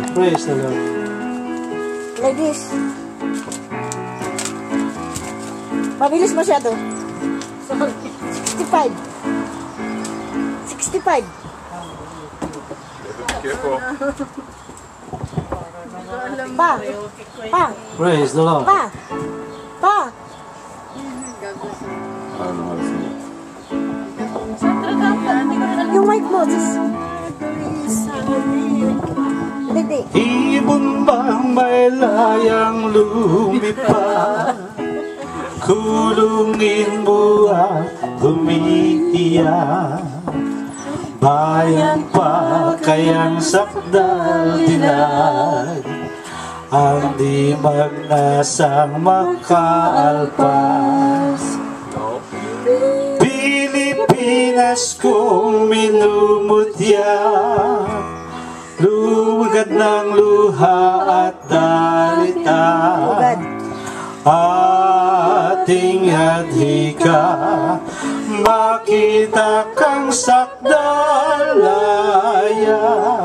Praise the Lord. Like this. Mabilis masyado. 65. 65. Pa. Pa. Praise the Lord. Pa. Pa. Yung mic mo, just... Hindi. Ibon bang may layang lumipad, kulungin mo at umiiyak. Bayan pa kayang sakdal dinag, ang di magnasang makaalpas. Pilipinas kong minumutya, lumagad ng luha at dalita. Ating adhika, makita kang sakdalaya.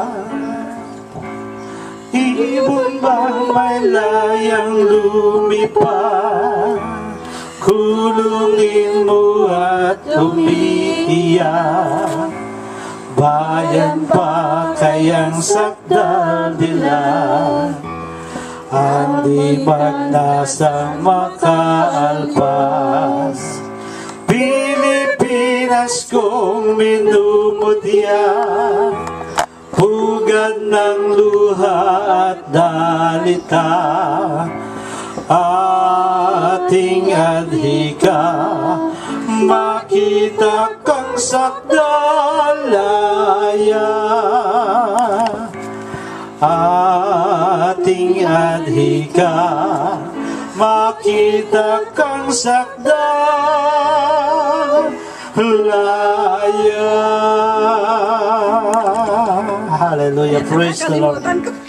Ibon bang may layang lumipad, kulungin mo at umiiyak. Bayan pa kayang sakdal dilag, ang di magnasang makaalpas. Pilipinas kong minumutya, pugad ng luha at dalita. Ating adhika, makita kang sakdalaya. Ating adhika, makita kang sakdalaya. Hallelujah, praise the Lord.